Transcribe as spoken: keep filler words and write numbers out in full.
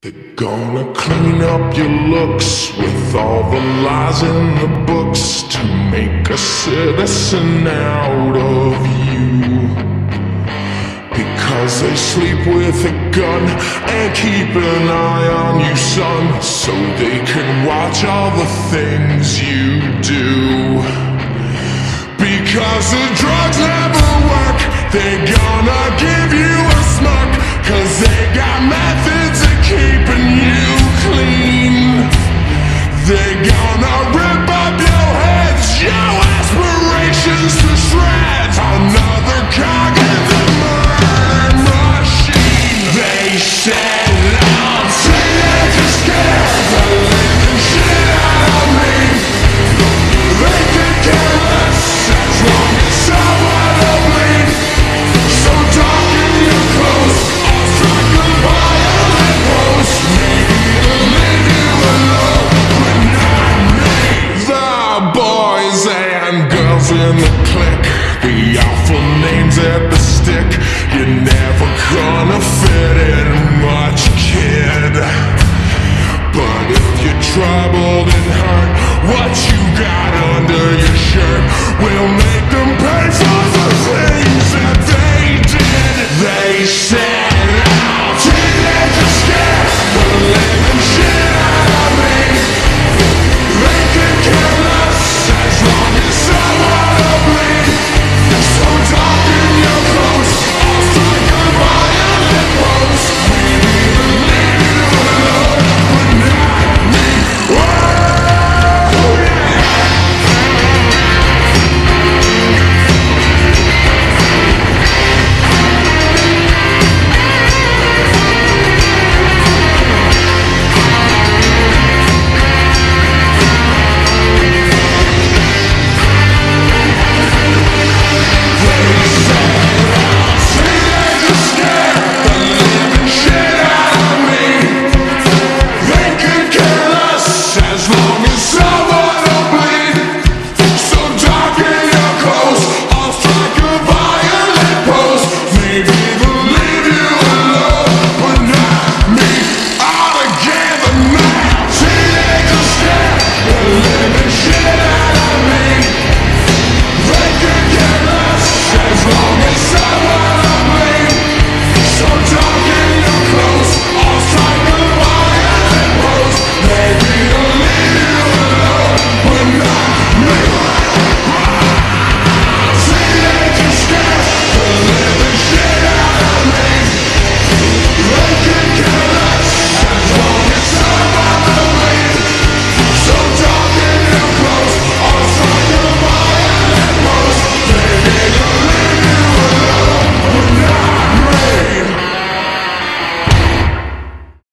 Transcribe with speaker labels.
Speaker 1: They're gonna clean up your looks with all the lies in the books to make a citizen out of you. Because they sleep with a gun and keep an eye on you, son, so they can watch all the things you do. Because the drugs never work, they're gonna give you a smirk, cause they got methods of keeping you clean. They're gonna rip up your heads, your aspirations to shreds, another cog in the murder machine. They said I'm saying to scare the living shit out of me. They could care less as long as someone will bleed. So darken your clothes, I'll strike a violent pose. Maybe it'll leave you alone, but not me. The boys and girls in the clique, the